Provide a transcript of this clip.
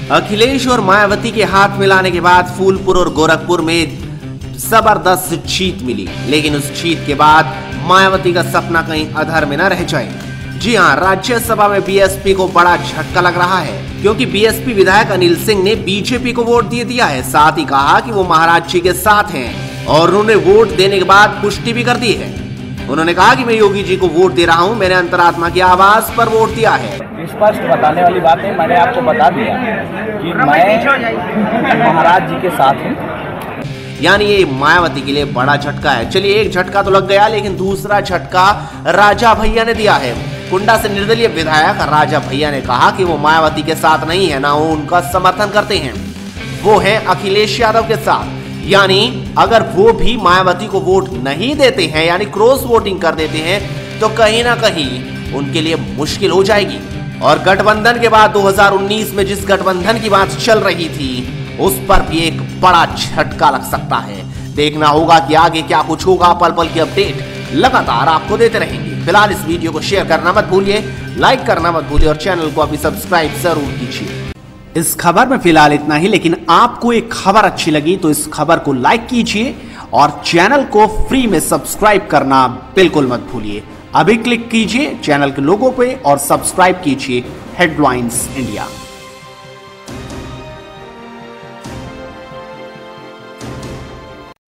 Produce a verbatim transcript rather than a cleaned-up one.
अखिलेश और मायावती के हाथ मिलाने के बाद फूलपुर और गोरखपुर में जबरदस्त जीत मिली, लेकिन उस जीत के बाद मायावती का सपना कहीं अधर में न रह जाए। जी हां, राज्यसभा में बीएसपी को बड़ा झटका लग रहा है, क्योंकि बीएसपी विधायक अनिल सिंह ने बीजेपी को वोट दे दिया है। साथ ही कहा कि वो महाराज जी के साथ हैं और उन्होंने वोट देने के बाद पुष्टि भी कर दी है। उन्होंने कहा कि मैं योगी जी को वोट दे रहा हूं, मैंने अंतरात्मा की आवाज पर वोट दिया है। स्पष्ट बताने वाली बात है, मैंने आपको बता दिया कि मैं महाराज जी के साथ हूं। यानी ये मायावती के लिए बड़ा झटका है। चलिए, एक झटका तो लग गया, लेकिन दूसरा झटका राजा भैया ने दिया है। कुंडा से निर्दलीय विधायक राजा भैया ने कहा कि वो मायावती के साथ नहीं है, ना वो उनका समर्थन करते हैं, वो है अखिलेश यादव के साथ। यानी अगर वो भी मायावती को वोट नहीं देते हैं, यानी क्रॉस वोटिंग कर देते हैं, तो कहीं ना कहीं उनके लिए मुश्किल हो जाएगी। और गठबंधन के बाद दो हज़ार उन्नीस में जिस गठबंधन की बात चल रही थी, उस पर भी एक बड़ा झटका लग सकता है। देखना होगा कि आगे क्या कुछ होगा। पल पल की अपडेट लगातार आपको देते रहेंगे। फिलहाल इस वीडियो को शेयर करना मत भूलिए, लाइक करना मत भूलिए और चैनल को अभी सब्सक्राइब जरूर कीजिए। इस खबर में फिलहाल इतना ही, लेकिन आपको एक खबर अच्छी लगी तो इस खबर को लाइक कीजिए और चैनल को फ्री में सब्सक्राइब करना बिल्कुल मत भूलिए। अभी क्लिक कीजिए चैनल के लोगो पे और सब्सक्राइब कीजिए हेडलाइंस इंडिया।